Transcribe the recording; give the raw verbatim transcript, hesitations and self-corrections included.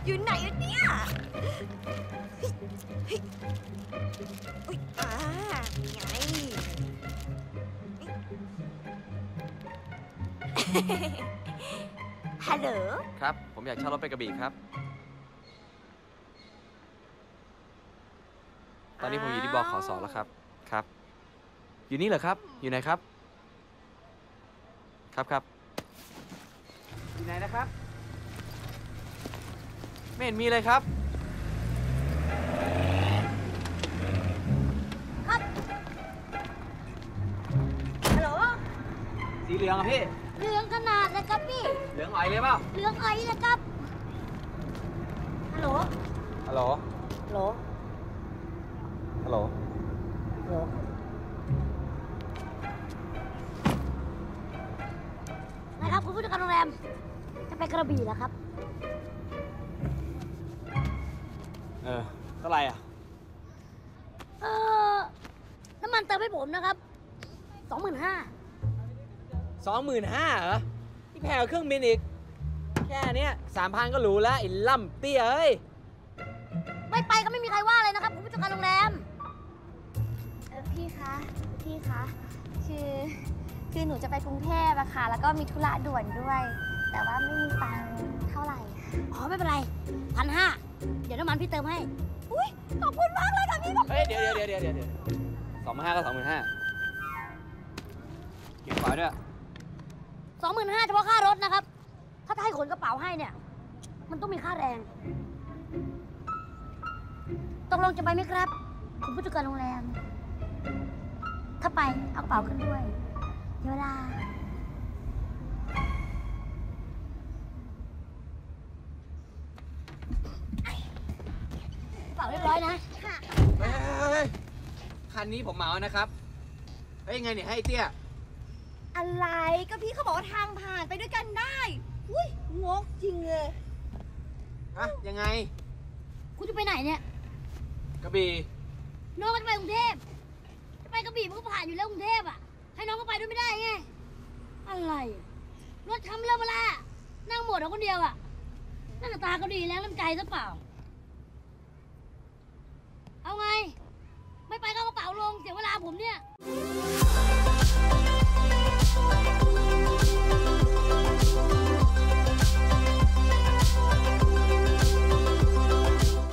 อยู่ไหนเนี่ยอุ๊ยอ่าไงฮัลโหลครับผมอยากเช่ารถไปกระบี่ครับตอนนี้ผมอยู่ที่บขสแล้วครับครับอยู่นี่เหรอครับอยู่ไหนครับครับครับอยู่ไหนนะครับไม่เห็นมีเลยครับครับฮัลโหลสีเหลืองอะพี่เหลืองขนาดนะครับพี่เหลืองอ่อยเลยเปล่าเหลืองไอ้นะครับฮัลโหลฮัลโหลฮัลโหลฮัลโหลฮัลโหลนะครับคุณผู้จัดการโรงแรมจะไปกระบี่แล้วครับเออเท่าไหร่อ่ะเออน้ำมันเติมให้ผมนะครับสองหมื่นห้าสองหมื่นห้าเหรอที่แพงกว่าเครื่องบินอีกแค่เนี้ยสามพันก็หรูแล้วไอ้ล่ำเตี้ยเอ้ยไม่ไปก็ไม่มีใครว่าเลยนะครับคุณผู้จัดการโรงแรมเออพี่คะพี่คะคือคือหนูจะไปกรุงเทพอะค่ะแล้วก็มีธุระด่วนด้วยแต่ว่าไม่มีตังค์เท่าไหร่อ๋อไม่เป็นไรพันห้าเดี๋ยวน้ำมันพี่เติมให้อุ้ยขอบคุณมากเลยค่ะพี่เฮ้ยเดี๋ยวเดี๋ยวเดี๋ยวเดี๋ยวเดี๋ยวสองหมื่นห้าก็สองหมื่นห้าเก็บไว้ด้วยสองหมื่นห้าเฉพาะค่ารถนะครับถ้าจะให้ขนกระเป๋าให้เนี่ยมันต้องมีค่าแรงตกลงจะไปไหมครับคุณผู้จัดการโรงแรมถ้าไปเอากระเป๋าขึ้นด้วยเดี๋ยวลากระเป๋าเรียบร้อยนะค่ะเฮ้ยคันนี้ผมเหมานะครับเฮ้ยยังไงเนี่ยให้เตี้ยอะไรก็พี่เขาบอกว่าทางผ่านไปด้วยกันได้อุ้ยงกจริงเลยอะยังไงคุณจะไปไหนเนี่ยกระบี่น้องก็จะไปกรุงเทพจะไปกระบี่มันก็ผ่านอยู่แล้วกรุงเทพอ่ะให้น้องก็ไปด้วยไม่ได้ไงอะไรรถทำเรื่องเวลานั่งหมดเอาคนเดียวอ่ะหน้าตาก็ดีแล้วน้ำใจซะเปล่าเอาไงไม่ไปก็กระเป๋าลงเสียเวลาผมเนี่ย